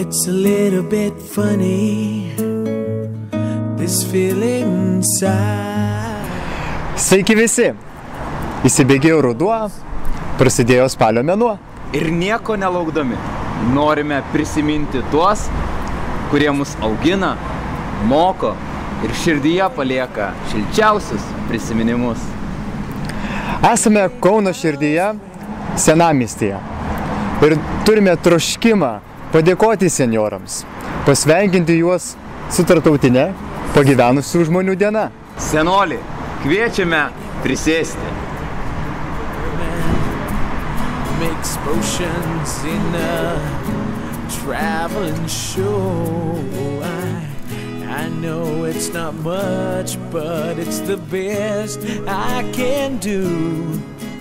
It's a little bit funny, this feeling inside. Sveiki visi! Įsibėgėjo ruduo, prasidėjo spalio mėnuo. Ir nieko nelaukdami norime prisiminti tuos, kurie mus augina, moko ir širdyje palieka šilčiausius prisiminimus. Esame Kauno širdyje, senamiestyje. Ir turime troškimą padėkoti senjorams, pasveikinti juos su tarptautine pagyvenusių žmonių diena. Senoli, kviečiame prisėsti. Makes motions in a traveling show. I know it's not much, but it's the best I can do.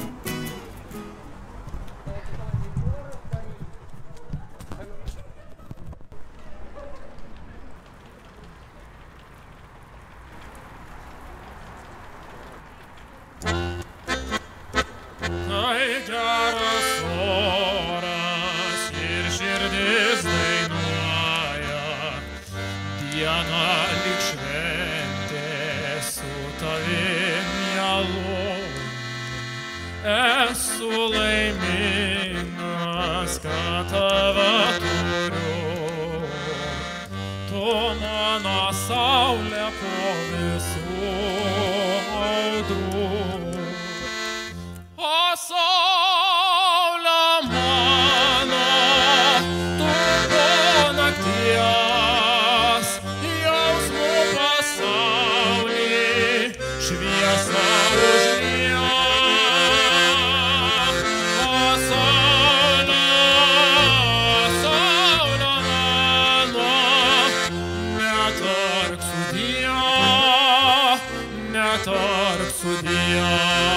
Diena lyg šventė su tavim mielu. Esu laimingas, kad tave turiu. Tu mano saulė po visų audrų. O saulė mano, tu po nakties jausmų pasaulį šviesą užlieja. O saulė, saulė mano, netark sudie, netark sudie.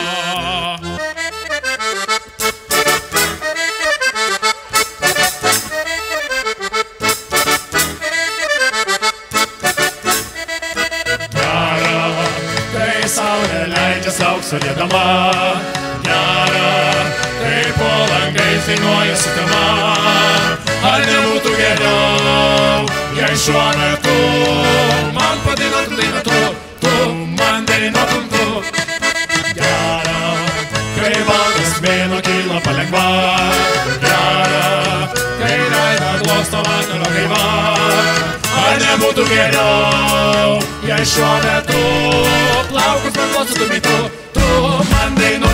Saulė leidžias aukso liedama, gera, kai po langais dainuoja sutema. Ar nebūtų geriau, jei šiuo metu man padainuotum dainą tu man dainuotum tu. Gera, kai baltas mėnuo kyla palengva, gera, kai veidą glosto vakaro gaiva. Ar nebūtų geriau, jei šiuo metu plaukus man glostytumei tu man dainuotum.